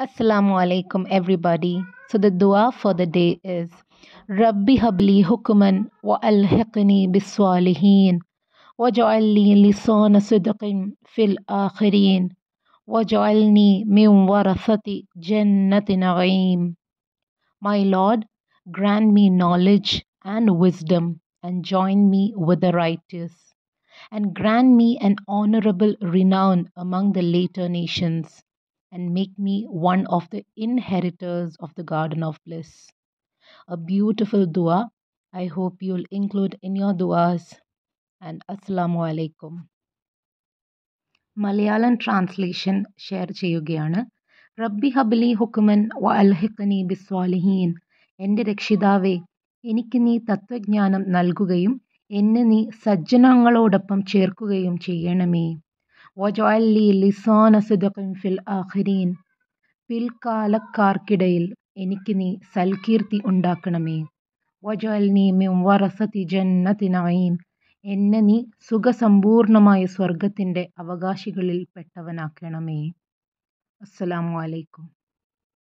Assalamu alaikum everybody. So the dua for the day is Rabbi habli hukman wa alhiqni bis-salihin waj'al li lisana sidqin fil akhirin waj'alni min warathati jannati na'im. My Lord, grant me knowledge and wisdom and join me with the righteous and grant me an honorable renown among the later nations and make me one of the inheritors of the garden of bliss. A beautiful dua. I hope you'll include in your duas. And Assalamu alaikum. Malayalam translation share ചെയ്യുകയാണ്. റബ്ബി ഹബ്ലി ഹുക്മൻ വ അൽഹിഖ്നി ബിസ്വാലിഹീൻ. എൻ്റെ രക്ഷിതാവേ, എനിക്ക് നീ തത്വജ്ഞാനം നൽകുകയും എന്നെ നീ സജ്ജനങ്ങളോടൊപ്പം ചേർക്കുകയും ചെയ്യണമേ. വജഅൽ ലി ലിസാന സിദ്ഖിൻ ഫിൽ ആഖിരീൻ. പിൽക്കാലക്കാർക്കിടയിൽ എനിക്ക് നീ സൽകീർത്തി ഉണ്ടാക്കണമേ. വജഅൽനി മിൻ വറസതി ജന്നതി നഈം. എന്നെ നീ സുഖസമ്പൂർണമായ സ്വർഗത്തിൻ്റെ അവകാശികളിൽ പെട്ടവനാക്കണമേ. അസ്സലാമു അലൈക്കും.